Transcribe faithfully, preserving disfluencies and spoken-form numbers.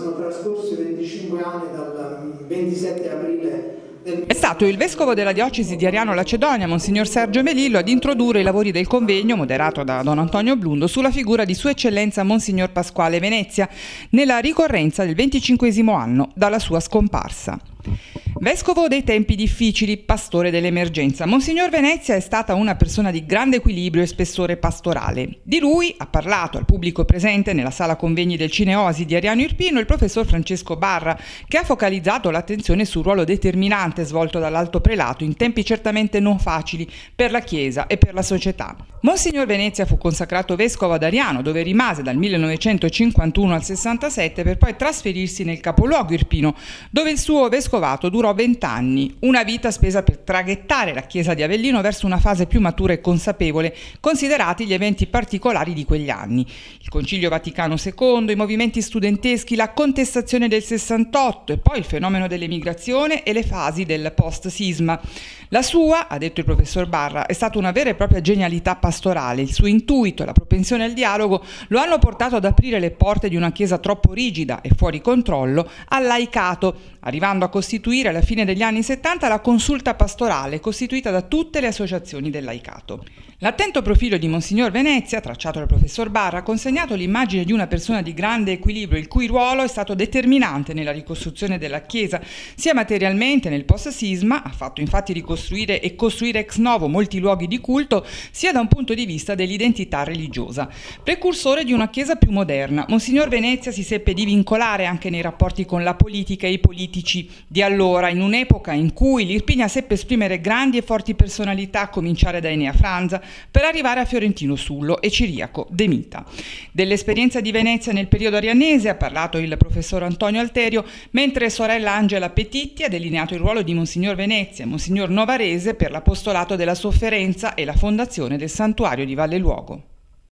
sono trascorsi venticinque anni dal ventisette aprile. È stato il vescovo della diocesi di Ariano-Lacedonia, Monsignor Sergio Melillo, ad introdurre i lavori del convegno, moderato da Don Antonio Blundo, sulla figura di Sua Eccellenza Monsignor Pasquale Venezia, nella ricorrenza del venticinquesimo anno dalla sua scomparsa. Vescovo dei tempi difficili, pastore dell'emergenza, Monsignor Venezia è stata una persona di grande equilibrio e spessore pastorale. Di lui ha parlato al pubblico presente nella sala convegni del Cineosi di Ariano Irpino il professor Francesco Barra, che ha focalizzato l'attenzione sul ruolo determinante svolto dall'Alto Prelato in tempi certamente non facili per la Chiesa e per la società. Monsignor Venezia fu consacrato vescovo ad Ariano, dove rimase dal millenovecentocinquantuno al sessantasette per poi trasferirsi nel capoluogo irpino, dove il suo vescovato durò vent'anni, una vita spesa per traghettare la Chiesa di Avellino verso una fase più matura e consapevole, considerati gli eventi particolari di quegli anni. Il Concilio Vaticano secondo, i movimenti studenteschi, la contestazione del sessantotto e poi il fenomeno dell'emigrazione e le fasi del post-sisma. La sua, ha detto il professor Barra, è stata una vera e propria genialità pastorale. Il suo intuito e la propensione al dialogo lo hanno portato ad aprire le porte di una Chiesa troppo rigida e fuori controllo al laicato, arrivando a costituire alla fine degli anni settanta la consulta pastorale, costituita da tutte le associazioni del laicato. L'attento profilo di Monsignor Venezia, tracciato dal professor Barra, ha consegnato l'immagine di una persona di grande equilibrio, il cui ruolo è stato determinante nella ricostruzione della Chiesa, sia materialmente nel post-sisma, ha fatto infatti ricostruire e costruire ex novo molti luoghi di culto, sia da un punto di vista dell'identità religiosa. Precursore di una Chiesa più moderna, Monsignor Venezia si seppe divincolare anche nei rapporti con la politica e i politici di allora, in un'epoca in cui l'Irpinia seppe esprimere grandi e forti personalità, a cominciare da Enea Franza, per arrivare a Fiorentino Sullo e Ciriaco De Mita. Dell'esperienza di Venezia nel periodo arianese ha parlato il professor Antonio Alterio, mentre sorella Angela Petitti ha delineato il ruolo di Monsignor Venezia e Monsignor Novarese per l'apostolato della sofferenza e la fondazione del santuario di Valle Luogo.